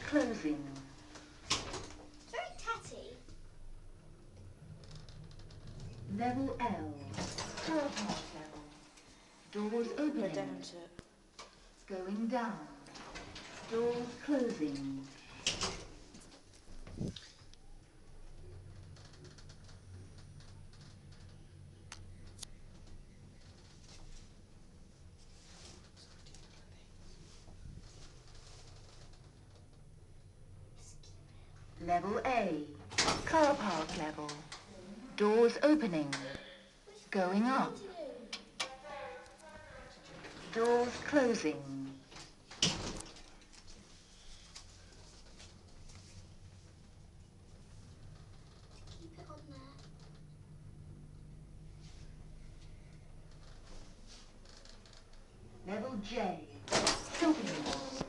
closing. Very tatty. Level L. Car park level. Doors Go opening. down to it. Going down. Doors closing. Level A. Car park level. Doors opening. Going up. Doors closing. Keep it on there. Level J. Shopping mall.